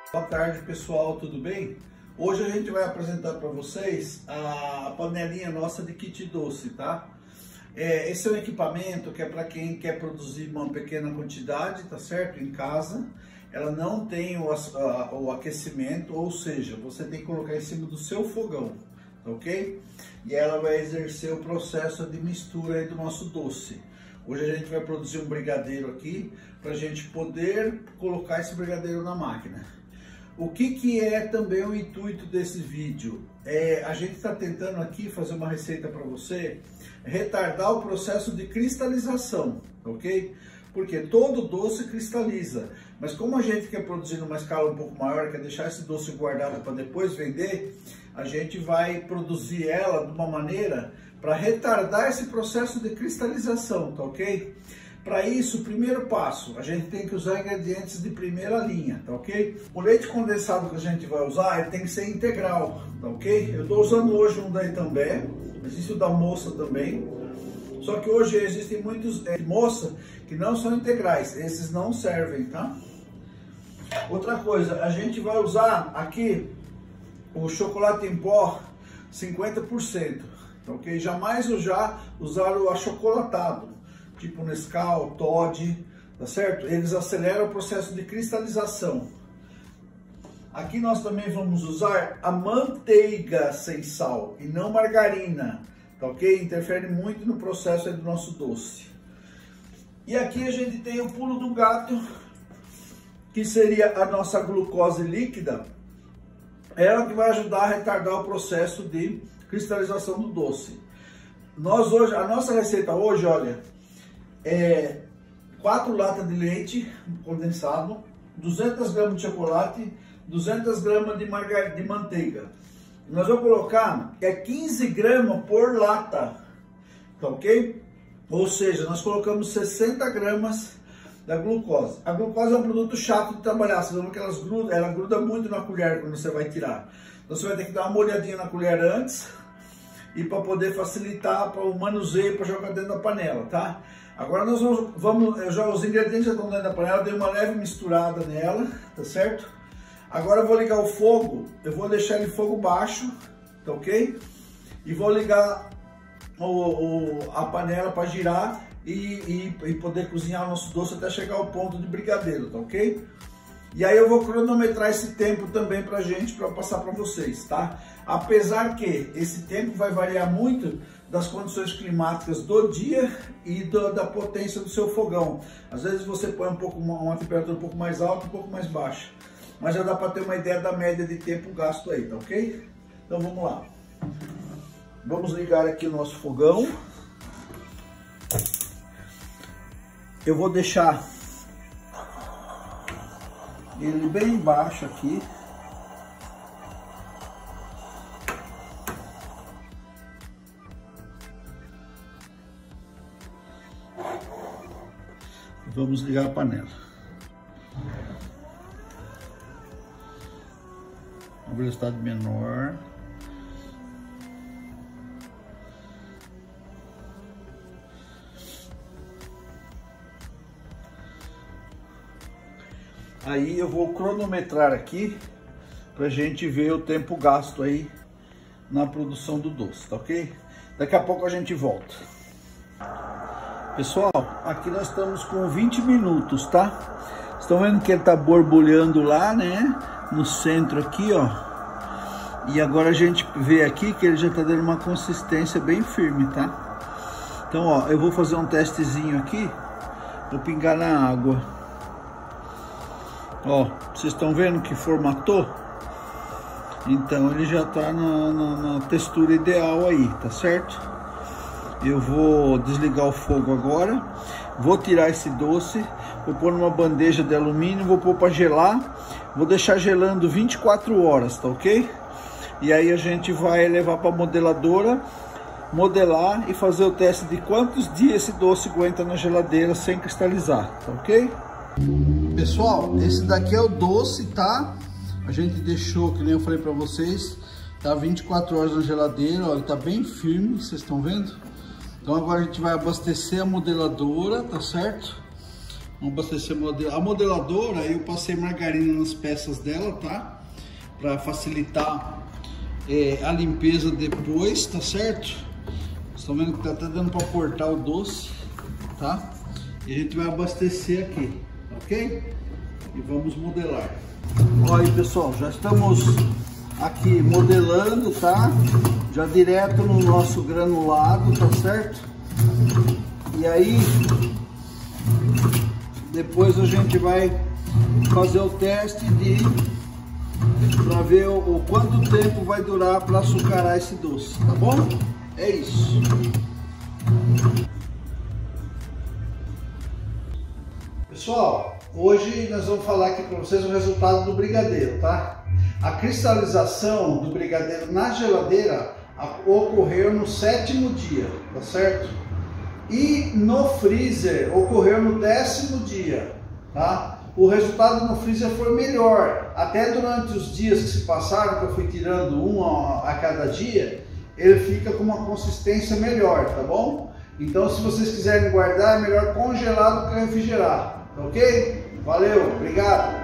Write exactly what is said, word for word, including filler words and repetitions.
Boa tarde, pessoal, tudo bem? Hoje a gente vai apresentar para vocês a panelinha nossa de kit doce, tá? É, esse é um equipamento que é para quem quer produzir uma pequena quantidade, tá certo? Em casa. Ela não tem o, a, o aquecimento, ou seja, você tem que colocar em cima do seu fogão, tá ok? E ela vai exercer o processo de mistura aí do nosso doce. Hoje a gente vai produzir um brigadeiro aqui, para a gente poder colocar esse brigadeiro na máquina. O que que é também o intuito desse vídeo? É, a gente está tentando aqui fazer uma receita para você, retardar o processo de cristalização, ok? Porque todo doce cristaliza, mas como a gente quer produzir numa escala um pouco maior, quer deixar esse doce guardado para depois vender, a gente vai produzir ela de uma maneira para retardar esse processo de cristalização, tá ok? Para isso, o primeiro passo, a gente tem que usar ingredientes de primeira linha, tá ok? O leite condensado que a gente vai usar, ele tem que ser integral, tá ok? Eu estou usando hoje um da Itambé, existe o da Moça também, só que hoje existem muitos é, moça que não são integrais, esses não servem, tá? Outra coisa, a gente vai usar aqui o chocolate em pó cinquenta por cento, tá ok? Jamais usar, usar o achocolatado, tipo Nescau, Toddy, tá certo? Eles aceleram o processo de cristalização. Aqui nós também vamos usar a manteiga sem sal e não margarina, tá ok? Interfere muito no processo do nosso doce. E aqui a gente tem o pulo do gato, que seria a nossa glucose líquida. Ela que vai ajudar a retardar o processo de cristalização do doce. Nós hoje, a nossa receita hoje, olha, é quatro latas de leite condensado, duzentas gramas de chocolate, duzentas gramas de, margar... de manteiga. Nós vamos colocar é quinze gramas por lata, tá ok? Ou seja, nós colocamos sessenta gramas da glucose. A glucose é um produto chato de trabalhar, você vê que elas grudam, ela gruda muito na colher quando você vai tirar. Então você vai ter que dar uma molhadinha na colher antes, e para poder facilitar para o manuseio, para jogar dentro da panela, tá? Agora nós vamos, vamos eu já, os ingredientes já estão dentro da panela, eu dei uma leve misturada nela, tá certo? Agora eu vou ligar o fogo, eu vou deixar ele em fogo baixo, tá ok? E vou ligar o, o, a panela para girar e, e, e poder cozinhar o nosso doce até chegar ao ponto de brigadeiro, tá ok? E aí eu vou cronometrar esse tempo também pra gente, para passar para vocês, tá? Apesar que esse tempo vai variar muito das condições climáticas do dia e do, da potência do seu fogão. Às vezes você põe um pouco, uma temperatura um pouco mais alta, um pouco mais baixa. Mas já dá para ter uma ideia da média de tempo gasto aí, tá ok? Então vamos lá. Vamos ligar aqui o nosso fogão. Eu vou deixar ele bem baixo aqui. Vamos ligar a panela. A velocidade menor. Aí eu vou cronometrar aqui pra gente ver o tempo gasto aí na produção do doce, tá ok? Daqui a pouco a gente volta. Pessoal, aqui nós estamos com vinte minutos, tá? Estão vendo que ele tá borbulhando lá, né? No centro aqui, ó. E agora a gente vê aqui que ele já tá dando uma consistência bem firme, tá? Então, ó, eu vou fazer um testezinho aqui. Vou pingar na água. Ó, vocês estão vendo que formatou? Então ele já tá na, na, na textura ideal aí, tá certo? Eu vou desligar o fogo agora, vou tirar esse doce, vou pôr numa bandeja de alumínio, vou pôr para gelar, vou deixar gelando vinte e quatro horas, tá ok? E aí a gente vai levar para a modeladora, modelar e fazer o teste de quantos dias esse doce aguenta na geladeira sem cristalizar, tá ok? Pessoal, esse daqui é o doce, tá? A gente deixou, que nem eu falei para vocês, tá vinte e quatro horas na geladeira, ó, ele tá bem firme, vocês estão vendo? Então agora a gente vai abastecer a modeladora, tá certo? Vamos abastecer a modeladora. Eu passei margarina nas peças dela, tá? Para facilitar é, a limpeza depois, tá certo? Estão vendo que tá até dando para cortar o doce, tá? E a gente vai abastecer aqui, ok? E vamos modelar. Olha aí, pessoal, já estamos aqui modelando, tá? Já direto no nosso granulado, tá certo? E aí depois a gente vai fazer o teste de para ver o, o quanto tempo vai durar para açucarar esse doce, tá bom? É isso. Pessoal, hoje nós vamos falar aqui para vocês o resultado do brigadeiro, tá? A cristalização do brigadeiro na geladeira ocorreu no sétimo dia, tá certo? E no freezer ocorreu no décimo dia, tá? O resultado no freezer foi melhor. Até durante os dias que se passaram, que eu fui tirando um a cada dia, ele fica com uma consistência melhor, tá bom? Então, se vocês quiserem guardar, é melhor congelar do que refrigerar, tá ok? Valeu, obrigado!